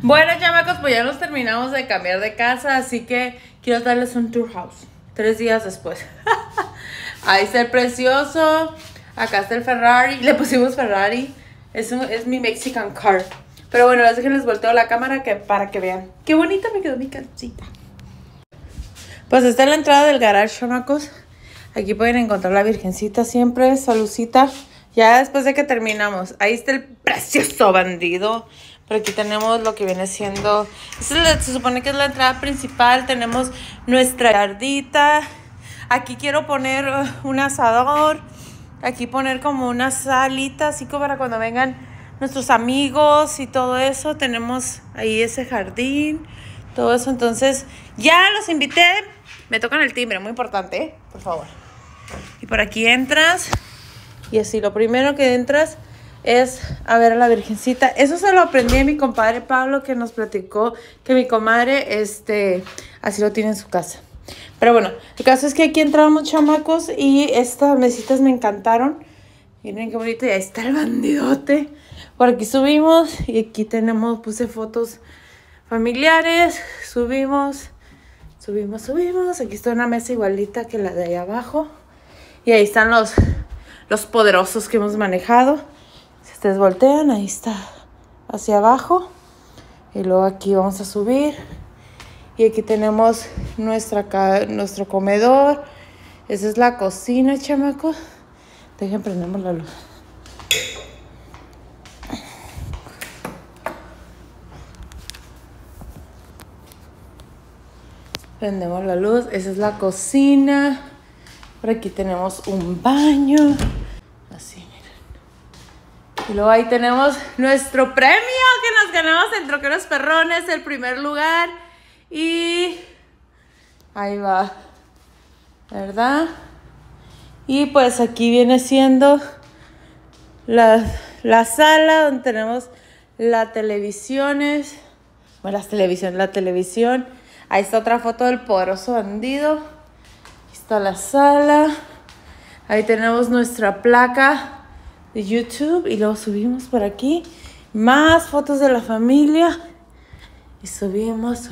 Bueno, chamacos, pues ya nos terminamos de cambiar de casa, así que quiero darles un tour house 3 días después. Ahí está el precioso, acá está el Ferrari, le pusimos Ferrari, es mi Mexican car. Pero bueno, les volteo la cámara para que vean qué bonita me quedó mi casita. Pues esta es la entrada del garage, chamacos. Aquí pueden encontrar la virgencita siempre, salucita. Ya después de que terminamos, ahí está el precioso bandido. Por aquí tenemos lo que viene siendo, se supone que es la entrada principal. Tenemos nuestra yardita. Aquí quiero poner un asador. Aquí poner como una salita, así como para cuando vengan nuestros amigos y todo eso. Tenemos ahí ese jardín, todo eso. Entonces ya los invité. Me tocan el timbre, muy importante, ¿eh? Por favor. Y por aquí entras. Y así, lo primero que entras es a ver a la virgencita. Eso se lo aprendí de mi compadre Pablo, que nos platicó que mi comadre, así lo tiene en su casa. Pero bueno, el caso es que aquí entramos, chamacos, y estas mesitas me encantaron. Miren qué bonito, y ahí está el bandidote. Por aquí subimos, y aquí puse fotos familiares. Subimos. Aquí está una mesa igualita que la de ahí abajo. Y ahí están los poderosos que hemos manejado. Si ustedes voltean, ahí está hacia abajo. Y luego aquí vamos a subir. Y aquí tenemos nuestro comedor. Esa es la cocina, chamacos. Dejen, prendemos la luz. Prendemos la luz. Esa es la cocina. Por aquí tenemos un baño. Así, miren. Y luego ahí tenemos nuestro premio que nos ganamos en Troqueros Perrones, el primer lugar. Y ahí va, ¿verdad? Y pues aquí viene siendo la sala donde tenemos la televisión. La televisión. Ahí está otra foto del poderoso bandido. Aquí está la sala. Ahí tenemos nuestra placa de YouTube. Y luego subimos por aquí. Más fotos de la familia. Y subimos.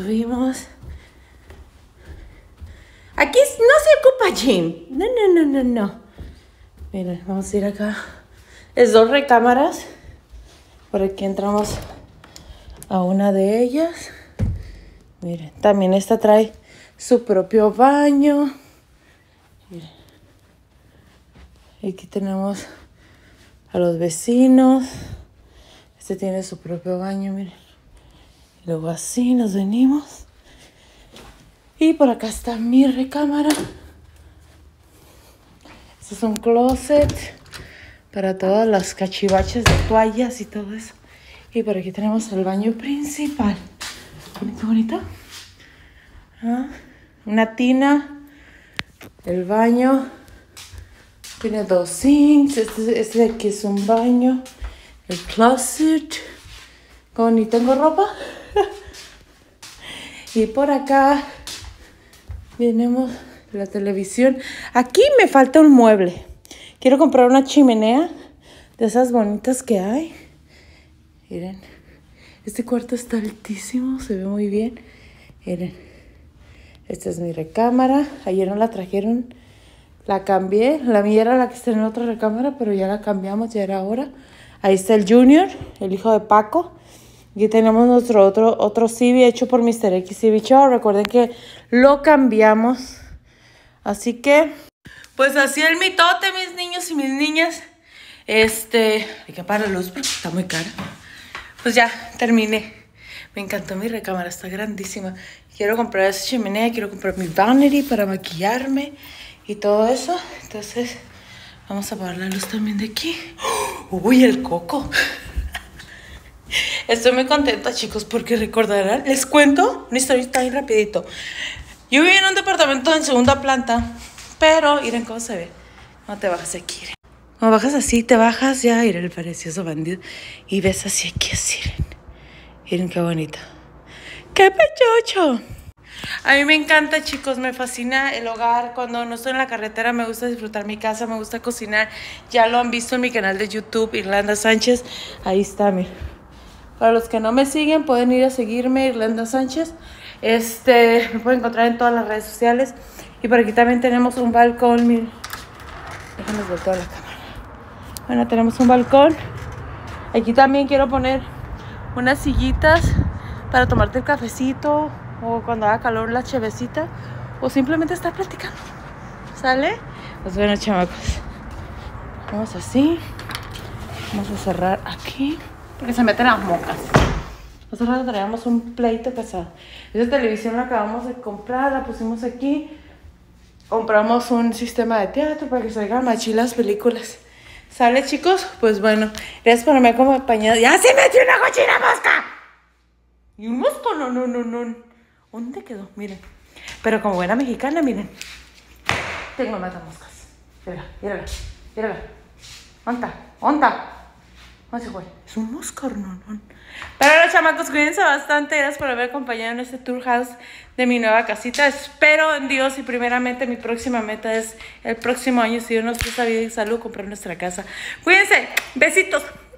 Aquí no se ocupa gym. No. Miren, vamos a ir acá. Es 2 recámaras. Por aquí entramos a una de ellas. Miren, también esta trae su propio baño. Miren. Aquí tenemos a los vecinos. Este tiene su propio baño, miren. Y luego así nos venimos. Y por acá está mi recámara. Este es un closet para todas las cachivaches de toallas y todo eso. Y por aquí tenemos el baño principal. Qué bonito. Una tina. El baño. Tiene 2 sinks. Este de aquí es un baño. El closet. Como ni tengo ropa. Y por acá tenemos la televisión. Aquí me falta un mueble. Quiero comprar una chimenea de esas bonitas que hay. Miren. Este cuarto está altísimo. Se ve muy bien. Miren. Esta es mi recámara. Ayer no la trajeron. La cambié. La mía era la que está en otra recámara, pero ya la cambiamos. Ya era hora. Ahí está el Junior, el hijo de Paco. Aquí tenemos nuestro otro CV hecho por Mr. X CV Show. Recuerden que lo cambiamos. Así que, pues así el mitote, mis niños y mis niñas. Hay que apagar la luz porque está muy cara. Pues ya, terminé. Me encantó mi recámara, está grandísima. Quiero comprar esa chimenea, quiero comprar mi vanity para maquillarme y todo eso. Entonces, vamos a apagar la luz también de aquí. ¡Uy, el coco! Estoy muy contenta, chicos, porque recordarán, les cuento una historia bien rapidito. Yo viví en un departamento en 2ª planta, pero miren cómo se ve. No te bajas aquí, miren. Cuando bajas así, te bajas ya, miren el precioso bandido. Y ves así aquí, así, miren qué bonito. ¡Qué pechocho! A mí me encanta, chicos, me fascina el hogar. Cuando no estoy en la carretera me gusta disfrutar mi casa, me gusta cocinar. Ya lo han visto en mi canal de YouTube, Irlanda Sánchez. Ahí está, miren. Para los que no me siguen, pueden ir a seguirme, Irlanda Sánchez. Me pueden encontrar en todas las redes sociales. Y por aquí también tenemos un balcón. Miren. Déjenme voltear la cámara. Bueno, tenemos un balcón. Aquí también quiero poner unas sillitas para tomarte el cafecito o cuando haga calor la chevecita o simplemente estar platicando. ¿Sale? Pues bueno, chamacos, vamos así. Vamos a cerrar aquí porque se meten las moscas. Hace rato traíamos un pleito casado. Esa televisión la acabamos de comprar, la pusimos aquí. Compramos un sistema de teatro para que se oigan machín las películas. ¿Sale, chicos? Pues bueno, gracias por haberme acompañado. ¡Ya se metió una cochina mosca! ¿Y un mosco? No. ¿Dónde quedó? Miren. Pero como buena mexicana, miren. Tengo matamoscas. Mírala. ¿Onta? ¿Dónde se fue? Es un mosco, no. Pero los chamacos, cuídense bastante. Gracias por haber acompañado en este tour house de mi nueva casita. Espero en Dios y primeramente mi próxima meta es el próximo año, si Dios nos presta vida y salud, comprar nuestra casa. Cuídense. Besitos.